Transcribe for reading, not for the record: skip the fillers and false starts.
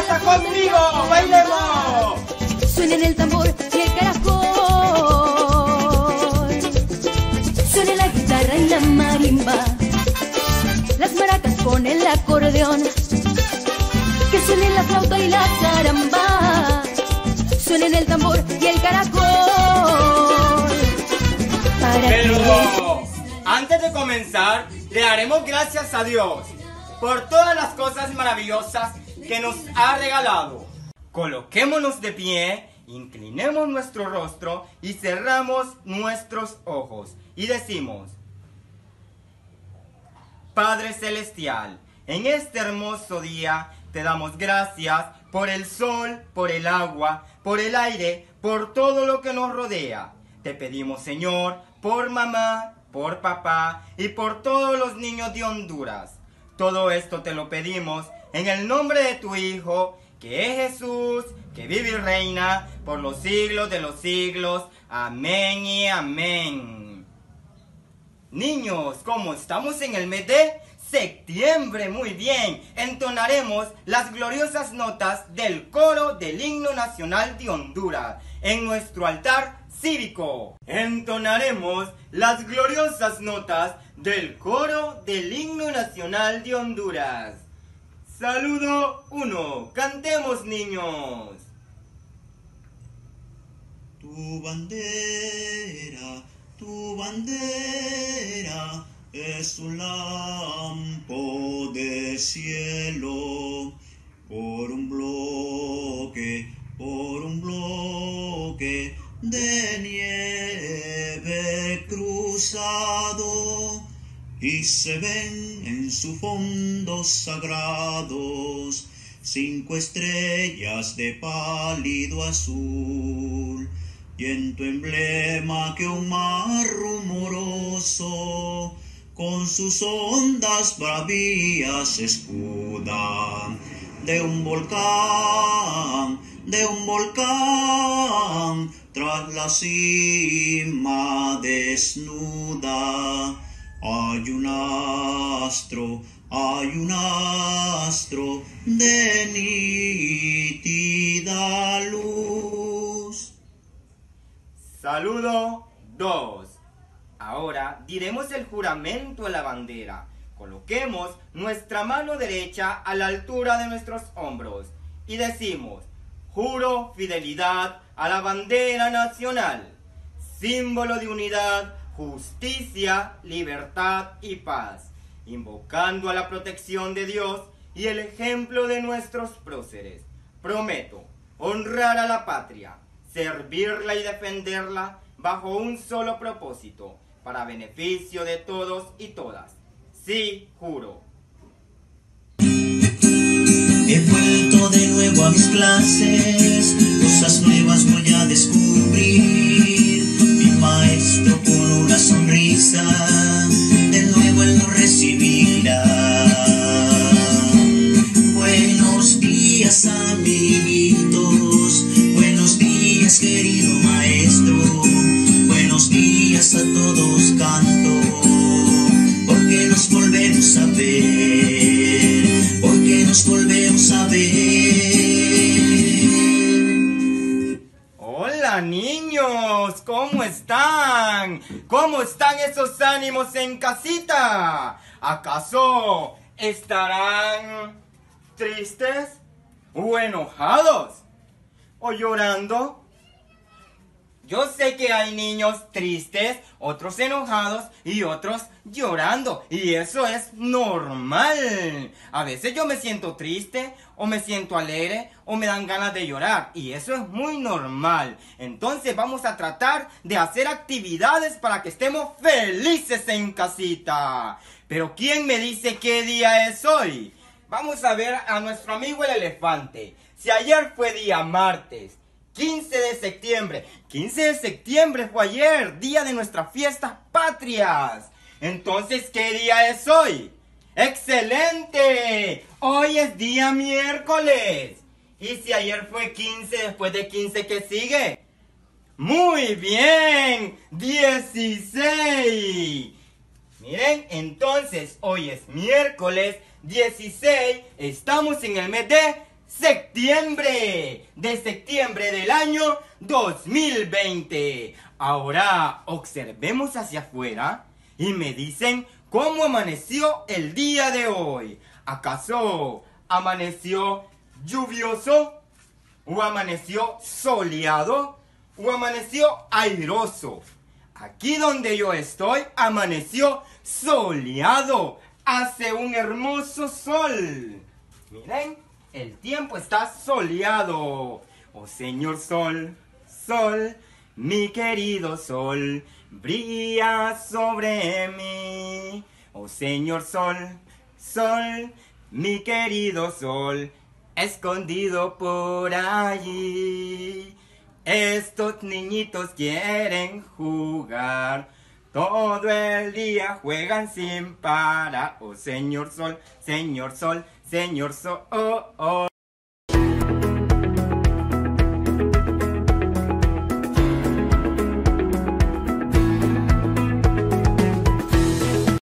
casa conmigo! ¡Bailemos! Suena el tambor y el caracol, suena la guitarra y la marimba, las maracas con el acordeón, que suene la flauta y la caramba, suena el tambor y el caracol. Pero antes de comenzar, le daremos gracias a Dios por todas las cosas maravillosas que nos ha regalado. Coloquémonos de pie, inclinemos nuestro rostro y cerramos nuestros ojos y decimos: Padre Celestial, en este hermoso día te damos gracias por el sol, por el agua, por el aire, por todo lo que nos rodea. Te pedimos, Señor, por mamá, por papá y por todos los niños de Honduras. Todo esto te lo pedimos en el nombre de tu Hijo, que es Jesús, que vive y reina por los siglos de los siglos. Amén y amén. Niños, como estamos en el mes de septiembre, muy bien, entonaremos las gloriosas notas del coro del himno nacional de Honduras en nuestro altar cívico. Entonaremos las gloriosas notas del coro del himno nacional de Honduras. Saludo 1. Cantemos, niños. Tu bandera es un lampo de cielo, por un bloque de nieve cruzado, y se ven en su fondo sagrados 5 estrellas de pálido azul, y en tu emblema que un mar rumoroso con sus ondas bravías escuda, de un volcán tras la cima desnuda, hay un astro de nítida luz. Saludo 2. Ahora diremos el juramento de la bandera. Coloquemos nuestra mano derecha a la altura de nuestros hombros y decimos: juro fidelidad a la bandera nacional, símbolo de unidad, justicia, libertad y paz, invocando a la protección de Dios y el ejemplo de nuestros próceres. Prometo honrar a la patria, servirla y defenderla bajo un solo propósito, para beneficio de todos y todas. Sí, juro. He vuelto de nuevo a mis clases, cosas nuevas voy a descubrir. Mi maestro con una sonrisa, de nuevo él nos recibirá. Buenos días, amiguitos, buenos días, querido maestro, buenos días a todos canto, porque nos volvemos a ver, porque nos volvemos a ver. Hola, niños, ¿cómo están? ¿Cómo están esos ánimos en casita? ¿Acaso estarán tristes o enojados o llorando? Yo sé que hay niños tristes, otros enojados y otros llorando, y eso es normal. A veces yo me siento triste o me siento alegre o me dan ganas de llorar, y eso es muy normal. Entonces vamos a tratar de hacer actividades para que estemos felices en casita. Pero ¿quién me dice qué día es hoy? Vamos a ver a nuestro amigo el elefante. Si ayer fue día martes, 15 de septiembre. 15 de septiembre fue ayer, día de nuestras fiestas patrias. Entonces, ¿qué día es hoy? ¡Excelente! Hoy es día miércoles. Y si ayer fue 15, después de 15, ¿qué sigue? ¡Muy bien! 16. Miren, entonces, hoy es miércoles 16. Estamos en el mes de septiembre, de septiembre del año 2020. Ahora observemos hacia afuera y me dicen cómo amaneció el día de hoy. ¿Acaso amaneció lluvioso? ¿O amaneció soleado? ¿O amaneció airoso? Aquí donde yo estoy amaneció soleado. Hace un hermoso sol. Miren, el tiempo está soleado. Oh señor sol, sol, mi querido sol, brilla sobre mí. Oh señor sol, sol, mi querido sol, escondido por allí. Estos niñitos quieren jugar, todo el día juegan sin parar. Oh señor sol, señor sol, señor sol, oh, oh.